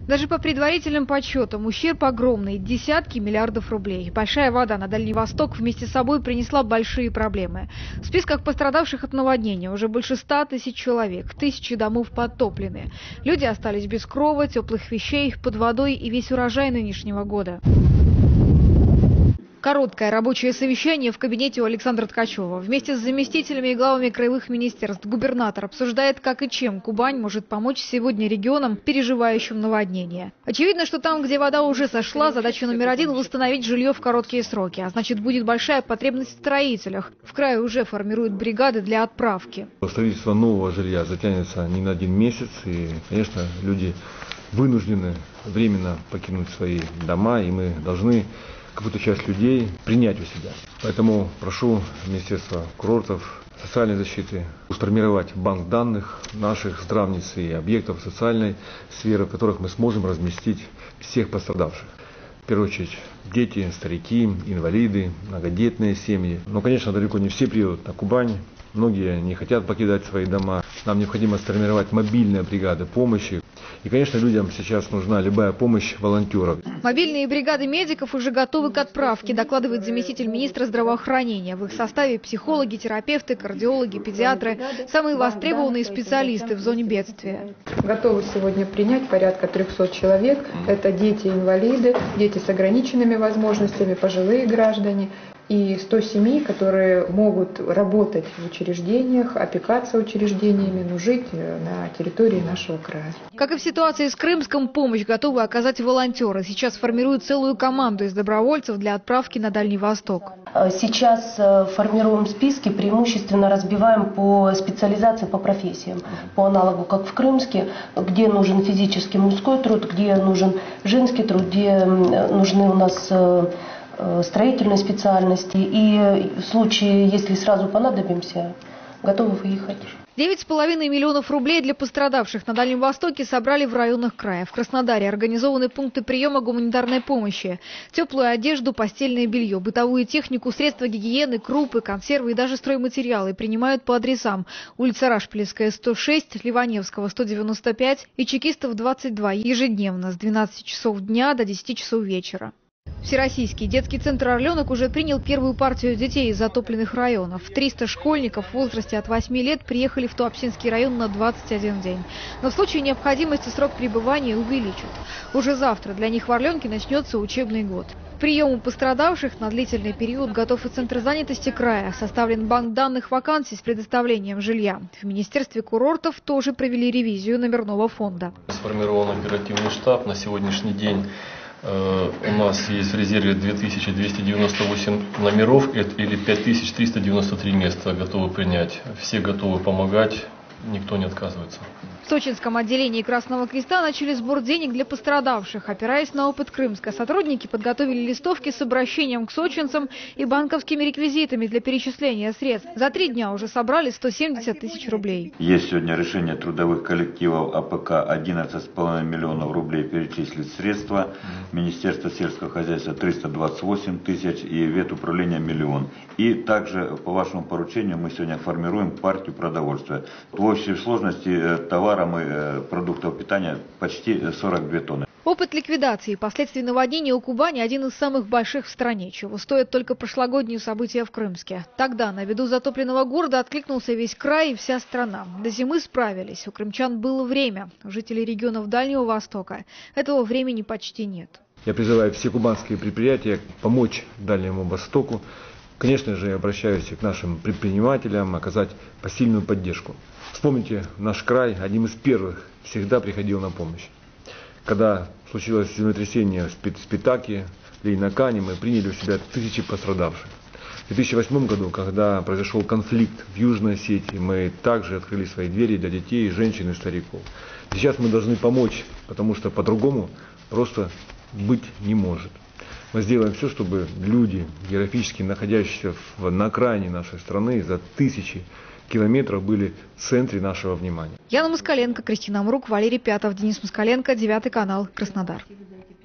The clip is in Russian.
Даже по предварительным подсчетам ущерб огромный – десятки миллиардов рублей. Большая вода на Дальний Восток вместе с собой принесла большие проблемы. В списках пострадавших от наводнения уже больше 100 тысяч человек, тысячи домов подтоплены. Люди остались без крова, теплых вещей, под водой и весь урожай нынешнего года. Короткое рабочее совещание в кабинете у Александра Ткачева. Вместе с заместителями и главами краевых министерств губернатор обсуждает, как и чем Кубань может помочь сегодня регионам, переживающим наводнение. Очевидно, что там, где вода уже сошла, задача номер один – восстановить жилье в короткие сроки. А значит, будет большая потребность в строителях. В крае уже формируют бригады для отправки. Строительство нового жилья затянется не на 1 месяц. И, конечно, люди вынуждены временно покинуть свои дома, и мы должны какую-то часть людей принять у себя. Поэтому прошу Министерство курортов, социальной защиты сформировать банк данных наших здравниц и объектов социальной сферы, в которых мы сможем разместить всех пострадавших. В первую очередь дети, старики, инвалиды, многодетные семьи. Но, конечно, далеко не все приедут на Кубань. Многие не хотят покидать свои дома. Нам необходимо сформировать мобильные бригады помощи. И, конечно, людям сейчас нужна любая помощь волонтеров. Мобильные бригады медиков уже готовы к отправке, докладывает заместитель министра здравоохранения. В их составе психологи, терапевты, кардиологи, педиатры – самые востребованные специалисты в зоне бедствия. Готовы сегодня принять порядка 300 человек. Это дети-инвалиды, дети с ограниченными возможностями, пожилые граждане. И 100 семей, которые могут работать в учреждениях, опекаться учреждениями, но жить на территории нашего края. Как и в ситуации с Крымском, помощь готовы оказать волонтеры. Сейчас формируют целую команду из добровольцев для отправки на Дальний Восток. Сейчас формируем списки, преимущественно разбиваем по специализации, по профессиям. По аналогу, как в Крымске, где нужен физический мужской труд, где нужен женский труд, где нужны у нас строительной специальности, и в случае, если сразу понадобимся, готовы выехать. 9,5 миллионов рублей для пострадавших на Дальнем Востоке собрали в районах края. В Краснодаре организованы пункты приема гуманитарной помощи. Теплую одежду, постельное белье, бытовую технику, средства гигиены, крупы, консервы и даже стройматериалы принимают по адресам: улица Рашпилевская, 106, Ливаневского, 195 и Чекистов, 22, ежедневно с 12 часов дня до 10 часов вечера. Всероссийский детский центр «Орленок» уже принял первую партию детей из затопленных районов. 300 школьников в возрасте от 8 лет приехали в Туапсинский район на 21 день. Но в случае необходимости срок пребывания увеличат. Уже завтра для них в Орленке начнется учебный год. К приему пострадавших на длительный период готов и Центр занятости края. Составлен банк данных вакансий с предоставлением жилья. В Министерстве курортов тоже провели ревизию номерного фонда. Сформирован оперативный штаб. На сегодняшний день у нас есть в резерве 2298 номеров или 5393 места готовы принять. Все готовы помогать, никто не отказывается. В сочинском отделении Красного Креста начали сбор денег для пострадавших. Опираясь на опыт Крымска, сотрудники подготовили листовки с обращением к сочинцам и банковскими реквизитами для перечисления средств. За 3 дня уже собрали 170 тысяч рублей. Есть сегодня решение трудовых коллективов АПК 11,5 миллионов рублей перечислить средства. Министерство сельского хозяйства 328 тысяч и ветуправление 1 миллион. И также по вашему поручению мы сегодня формируем партию продовольствия. В общей сложности товаров и продуктов питания почти 42 тонны. Опыт ликвидации и последствий наводнения у Кубани один из самых больших в стране, чего стоят только прошлогодние события в Крымске. Тогда на виду затопленного города откликнулся весь край и вся страна. До зимы справились. У крымчан было время. У жителей регионов Дальнего Востока этого времени почти нет. Я призываю все кубанские предприятия помочь Дальнему Востоку. Конечно же, я обращаюсь к нашим предпринимателям, оказать посильную поддержку. Вспомните, наш край одним из первых всегда приходил на помощь. Когда случилось землетрясение в Спитаке, в Лейнакане, мы приняли у себя тысячи пострадавших. В 2008 году, когда произошел конфликт в Южной Осетии, мы также открыли свои двери для детей, женщин и стариков. Сейчас мы должны помочь, потому что по-другому просто быть не может. Мы сделаем все, чтобы люди, географически находящиеся на окраине нашей страны, за тысячи километров были в центре нашего внимания. Яна Москаленко, Кристина Амрук, Валерий Пятов, Денис Москаленко, 9 канал, Краснодар.